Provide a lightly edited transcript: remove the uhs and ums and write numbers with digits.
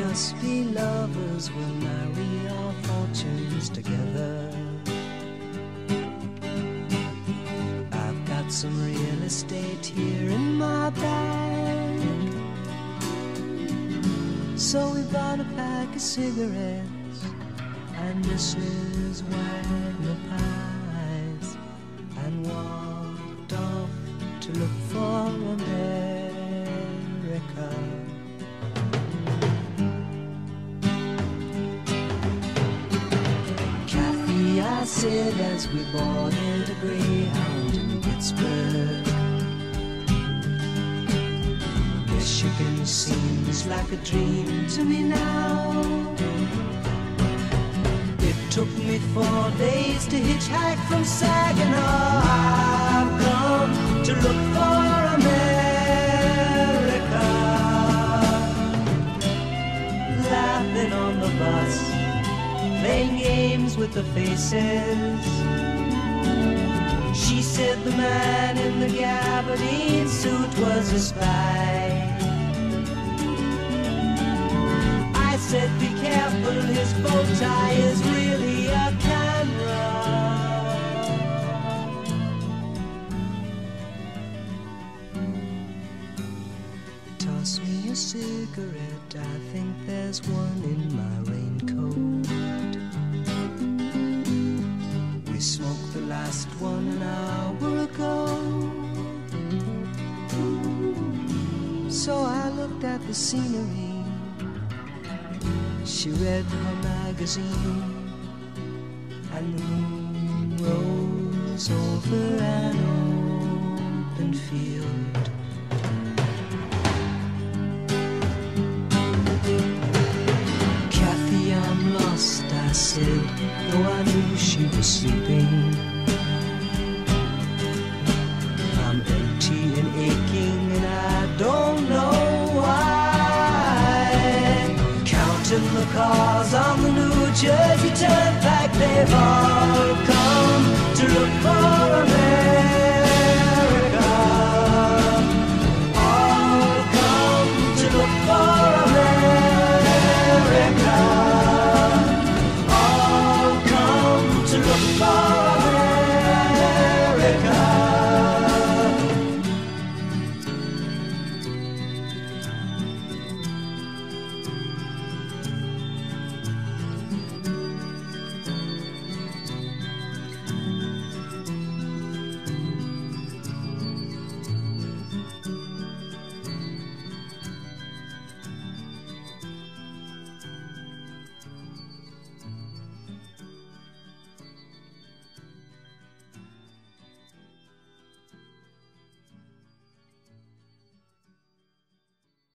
must be lovers, we'll marry our fortunes together. I've got some real estate here in my bag, so we bought a pack of cigarettes and Mrs. Wagner pies, and walked off to look for America. Kathy, I said as we boarded a Greyhound in Pittsburgh, Michigan seems like a dream to me now. It took me 4 days to hitchhike from Saginaw. I've come to look for America. Laughing on the bus, playing games with the faces. She said the man in the gabardine suit was a spy. I said be careful, his bow tie is really a camera. Toss me a cigarette, I think there's one in my raincoat. We smoked the last one an hour ago. So I looked at the scenery. She read her magazine, and the moon rose over an open field. Kathy, I'm lost, I said, though I knew she was sleeping. I'm empty and aching, and I don't know why. Counting the cars on the New Jersey Turnpike, they've all come